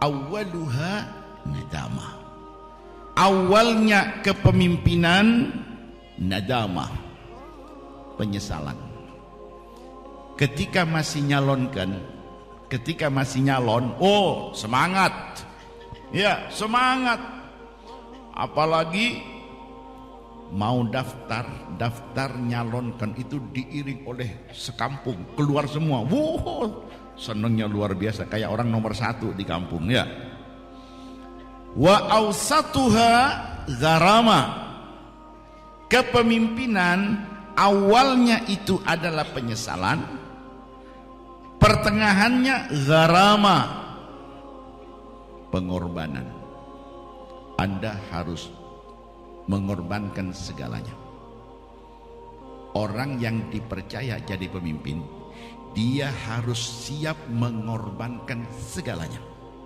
awwaluha nadamah. Awalnya kepemimpinan nadamah, penyesalan. Ketika masih nyalonkan, ketika masih nyalon, oh semangat, ya semangat. Apalagi mau daftar nyalonkan itu diiring oleh sekampung, keluar semua. Wow, senengnya luar biasa, kayak orang nomor 1 di kampung ya. Wa awsatuha gharama. Kepemimpinan awalnya itu adalah penyesalan, pertengahannya gharama, pengorbanan. Anda harus mengorbankan segalanya. Orang yang dipercaya jadi pemimpin, dia harus siap mengorbankan segalanya.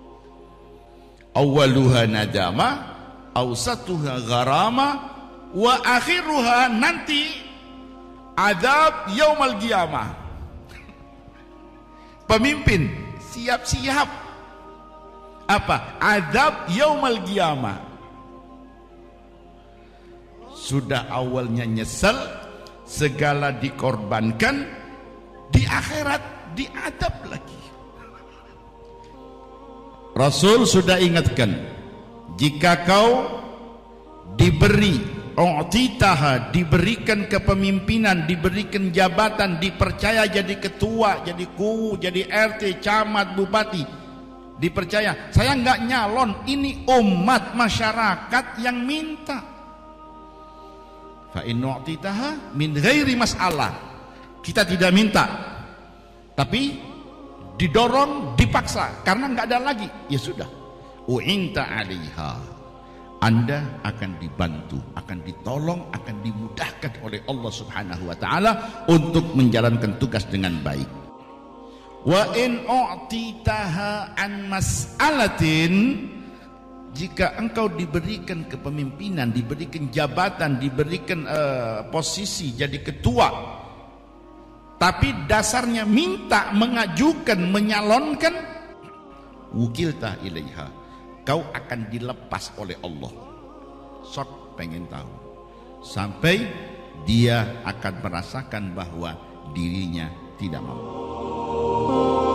Awwaluha nadama, awsatuha gharama, wa akhiruha nanti azab yaumal qiyamah. Pemimpin siap-siap apa? Azab yaumal qiyamah. Sudah awalnya nyesel, segala dikorbankan, di akhirat diadab lagi. Rasul sudah ingatkan, jika kau diberi u'titaha, diberikan kepemimpinan, diberikan jabatan, dipercaya jadi ketua, jadi kuwu, jadi RT, camat, bupati, dipercaya, saya nggak nyalon, ini umat masyarakat yang minta. Fa in u'titaha min ghairi mas'alah, kita tidak minta, tapi didorong, dipaksa karena nggak ada lagi, ya sudah, u'inta 'alaiha, Anda akan dibantu, akan ditolong, akan dimudahkan oleh Allah Subhanahu wa taala untuk menjalankan tugas dengan baik. Wa in u'titaha an mas'alatin, jika engkau diberikan kepemimpinan, diberikan jabatan, diberikan posisi jadi ketua, tapi dasarnya minta, mengajukan, menyalonkan, wukilta ilaiha, kau akan dilepas oleh Allah. Sok pengen tahu, sampai dia akan merasakan bahwa dirinya tidak mampu.